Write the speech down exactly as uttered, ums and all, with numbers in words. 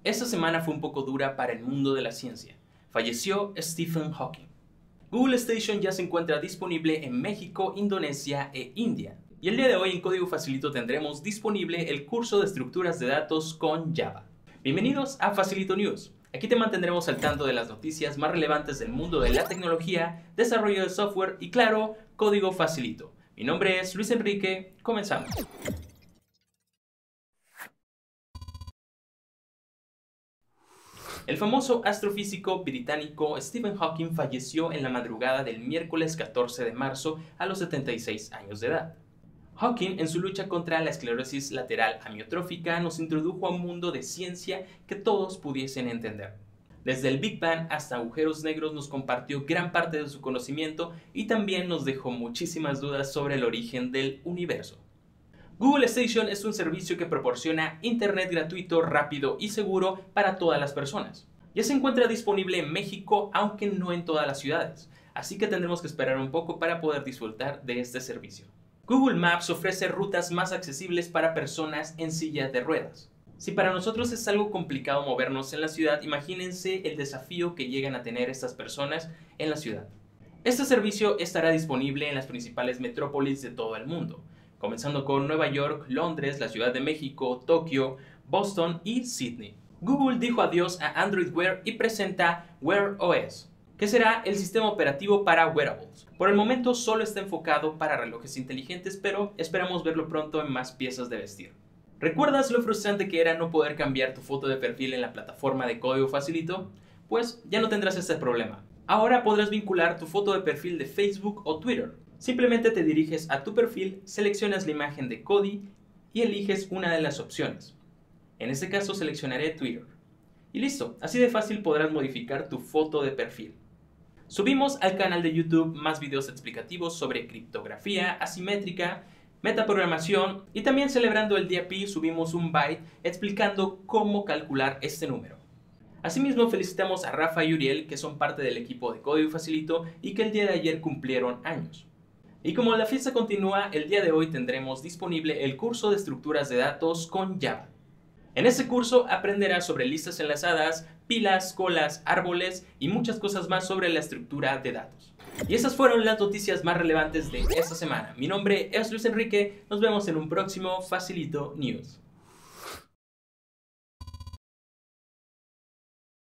Esta semana fue un poco dura para el mundo de la ciencia. Falleció Stephen Hawking. Google Station ya se encuentra disponible en México, Indonesia e India. Y el día de hoy en Código Facilito tendremos disponible el curso de estructuras de datos con Java. Bienvenidos a Facilito News. Aquí te mantendremos al tanto de las noticias más relevantes del mundo de la tecnología, desarrollo de software y, claro, Código Facilito. Mi nombre es Luis Enrique. Comenzamos. El famoso astrofísico británico Stephen Hawking falleció en la madrugada del miércoles catorce de marzo a los setenta y seis años de edad. Hawking, en su lucha contra la esclerosis lateral amiotrófica, nos introdujo a un mundo de ciencia que todos pudiesen entender. Desde el Big Bang hasta agujeros negros nos compartió gran parte de su conocimiento y también nos dejó muchísimas dudas sobre el origen del universo. Google Station es un servicio que proporciona internet gratuito, rápido y seguro para todas las personas. Ya se encuentra disponible en México, aunque no en todas las ciudades, así que tendremos que esperar un poco para poder disfrutar de este servicio. Google Maps ofrece rutas más accesibles para personas en silla de ruedas. Si para nosotros es algo complicado movernos en la ciudad, imagínense el desafío que llegan a tener estas personas en la ciudad. Este servicio estará disponible en las principales metrópolis de todo el mundo, comenzando con Nueva York, Londres, la Ciudad de México, Tokio, Boston y Sydney. Google dijo adiós a Android Wear y presenta Wear O S, que será el sistema operativo para wearables. Por el momento solo está enfocado para relojes inteligentes, pero esperamos verlo pronto en más piezas de vestir. ¿Recuerdas lo frustrante que era no poder cambiar tu foto de perfil en la plataforma de Código Facilito? Pues ya no tendrás este problema. Ahora podrás vincular tu foto de perfil de Facebook o Twitter. Simplemente te diriges a tu perfil, seleccionas la imagen de Cody y eliges una de las opciones. En este caso seleccionaré Twitter. Y listo, así de fácil podrás modificar tu foto de perfil. Subimos al canal de YouTube más videos explicativos sobre criptografía asimétrica, metaprogramación y también celebrando el día Pi subimos un byte explicando cómo calcular este número. Asimismo felicitamos a Rafa y Uriel, que son parte del equipo de Código Facilito y que el día de ayer cumplieron años. Y como la fiesta continúa, el día de hoy tendremos disponible el curso de estructuras de datos con Java. En este curso aprenderás sobre listas enlazadas, pilas, colas, árboles y muchas cosas más sobre la estructura de datos. Y esas fueron las noticias más relevantes de esta semana. Mi nombre es Luis Enrique, nos vemos en un próximo Facilito News.